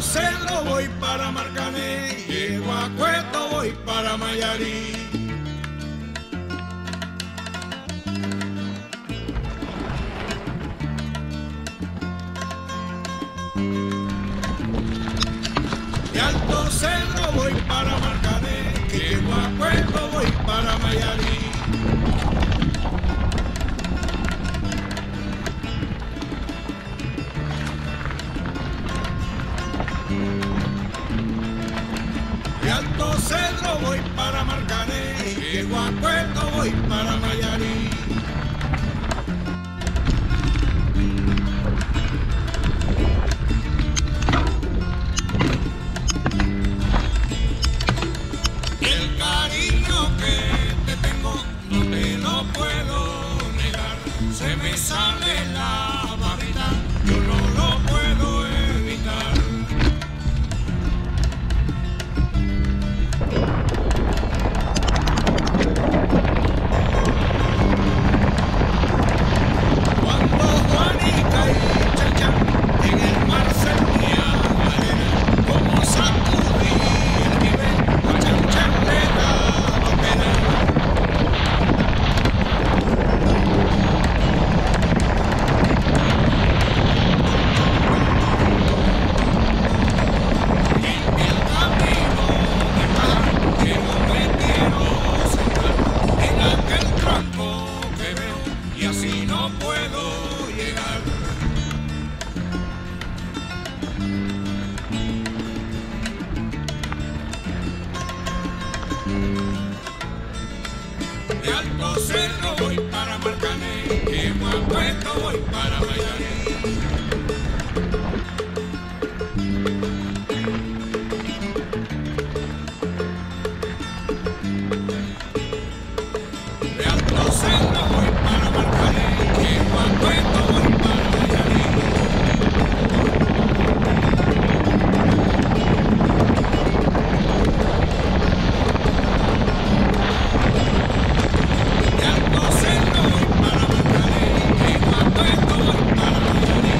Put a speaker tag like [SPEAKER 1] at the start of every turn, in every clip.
[SPEAKER 1] Cedro voy para Marcané, llego a Cueto voy para Mayarí. De Alto Cedro voy para Marcané, llego a Cueto voy para Mayarí. De Alto Cedro voy para Marcané, llego a Cueto voy para Mayarí. El cariño que te tengo no te lo puedo negar, se me sale la babita, yo no lo puedo evitar. Cuando Juanica y Chacha en el mar se unían la arena, como sacudí el nivel, a Chacha le daba pena. En el camino de mar que no me quiero sentar, en aquel tranco que veo y así no puedo llegar. De Alto Cedro voy para Marcané, llego a Cueto voy para Mayarí. De Alto Cedro voy para Marcané, llego a Cueto voy para Mayarí. De Alto Cedro voy para Marcané, llego a Cueto voy para Mayarí.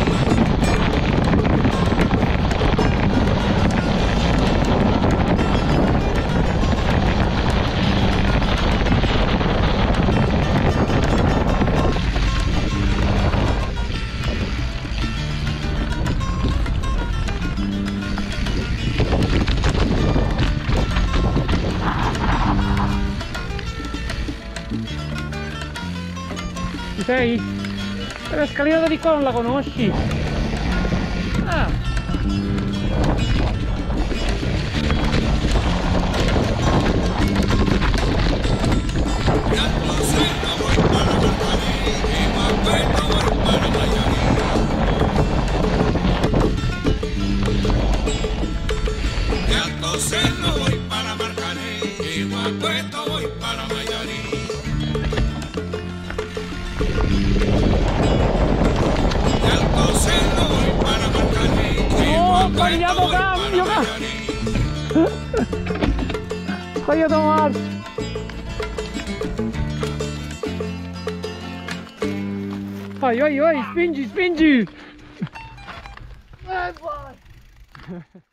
[SPEAKER 2] Ci sei? La scalinata di qua non la conosci? Ah!
[SPEAKER 1] De Alto Cedro voy para Marcané, llego a Cueto voy para Mayarí. De Alto Cedro voy para Marcané, llego a Cueto voy para Mayarí. De Alto Cedro voy para Marcané, llego a
[SPEAKER 2] Oh, sbagliato
[SPEAKER 1] Cueto voy para
[SPEAKER 2] cambio,
[SPEAKER 1] Mayarí.
[SPEAKER 2] Sbagliato marcia! Vai, vai, vai, spingi, spingi! Vai!